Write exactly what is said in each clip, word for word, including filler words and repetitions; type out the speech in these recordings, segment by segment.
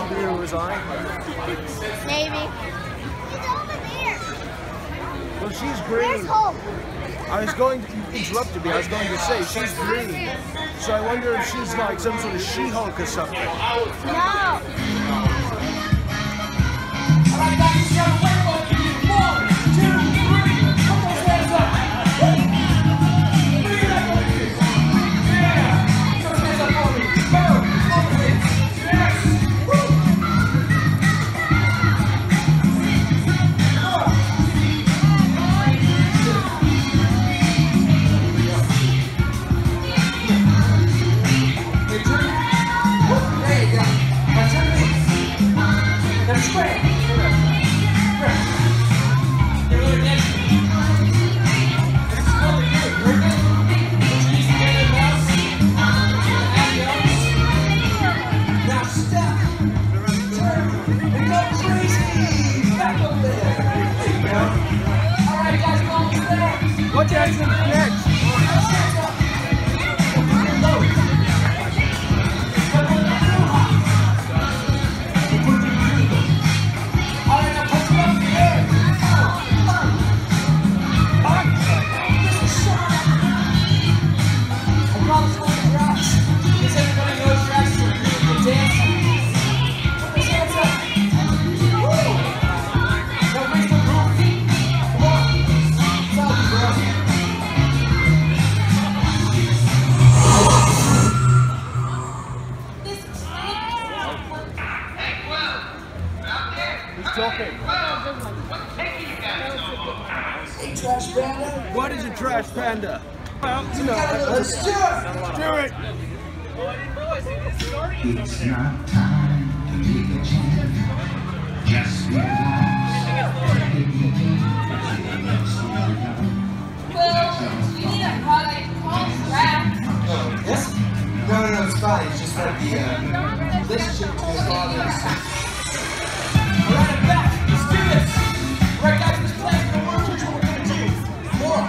blue was I? Maybe. It's over there. Well, she's green. I was going to, you interrupted me, I was going to say, she's green. So I wonder if she's like some sort of She-Hulk or something. No. What Jackson next? Hey, Trash Panda. What is a trash panda? Well, you know, Let's do it. do it. It's not time to take a chance. Just relax. Well, we need a product called Trash. Oh, yes? No, no, no, it's fine. It's just that the uh, relationship between his father and his son. Alright, I'm back. Let's do this. Alright, guys, this plan's gonna work. Here's what we're gonna do. Thor.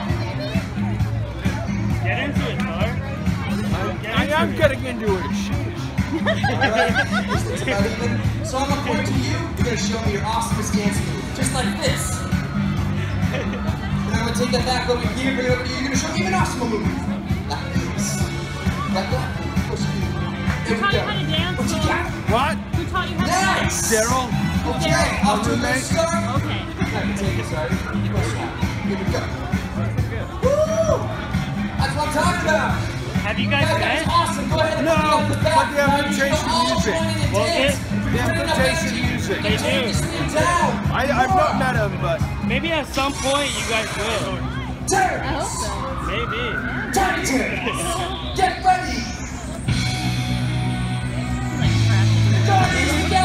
Get into it, Thor. I am getting into it. Alright, this thing's about even. So I'm gonna point to you. You're gonna show me your awesomest dance move. Just like this. And I'm gonna take that back over here, bring it over to you. You're gonna show me an awesome move. Like this. Like that. Push it. There we Who taught go. you how to dance? What you got? What? Who taught you how to Nice! dance? Daryl? Okay, off to a good roommate. start. Okay. I can take it, sorry. Push that. Here we go. Woo! That's what I'm talking about. Have you guys Guys, met? that's awesome. Go ahead and No, put it on the back. but the Now you invitation show all music. join in the Well, dance. it- The invitation music. They Take do. this thing down. I, I've not met him, but Maybe at some point you guys will. Turn. I hope so. Maybe. Turn, turn. Get ready. Like trash. Go,